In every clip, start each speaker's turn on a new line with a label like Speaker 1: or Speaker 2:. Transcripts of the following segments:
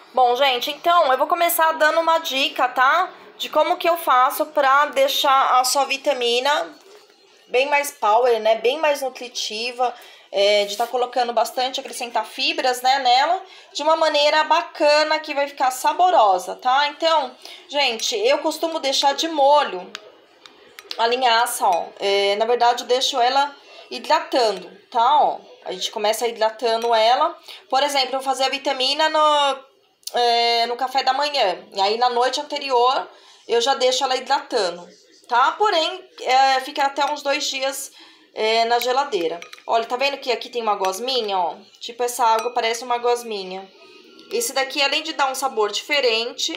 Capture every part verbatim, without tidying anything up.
Speaker 1: Bom, gente, então eu vou começar dando uma dica, tá? De como que eu faço pra deixar a sua vitamina bem mais power, né? Bem mais nutritiva, é, de estar tá colocando bastante, acrescentar fibras, né, nela, de uma maneira bacana que vai ficar saborosa, tá? Então, gente, eu costumo deixar de molho a linhaça, ó. É, na verdade, eu deixo ela hidratando, tá? Ó, a gente começa hidratando ela. Por exemplo, eu vou fazer a vitamina no, é, no café da manhã. E aí, na noite anterior, eu já deixo ela hidratando, tá? Porém, é, fica até uns dois dias é, na geladeira. Olha, tá vendo que aqui tem uma gosminha, ó? Tipo, essa água parece uma gosminha. Esse daqui, além de dar um sabor diferente,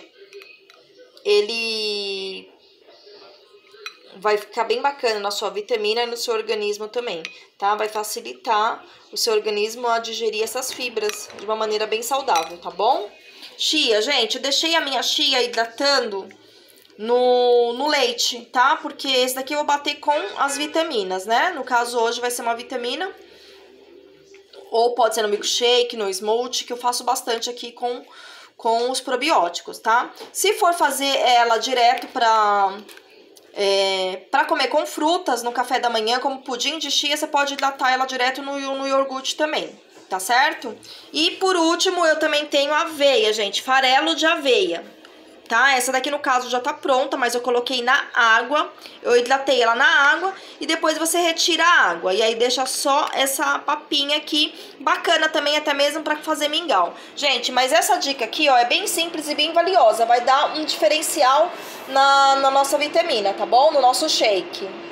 Speaker 1: ele vai ficar bem bacana na sua vitamina e no seu organismo também, tá? Vai facilitar o seu organismo a digerir essas fibras de uma maneira bem saudável, tá bom? Chia, gente, eu deixei a minha chia hidratando no, no leite, tá? Porque esse daqui eu vou bater com as vitaminas, né? No caso, hoje vai ser uma vitamina, ou pode ser no milkshake, no smoothie, que eu faço bastante aqui com, com os probióticos, tá? Se for fazer ela direto pra... É, para comer com frutas no café da manhã, como pudim de chia, você pode hidratar ela direto no, no iogurte também, tá certo? E por último, eu também tenho aveia, gente, farelo de aveia, tá? Essa daqui no caso já tá pronta, mas eu coloquei na água, eu hidratei ela na água e depois você retira a água. E aí deixa só essa papinha aqui, bacana também até mesmo pra fazer mingau. Gente, mas essa dica aqui, ó, é bem simples e bem valiosa, vai dar um diferencial na, na nossa vitamina, tá bom? No nosso shake.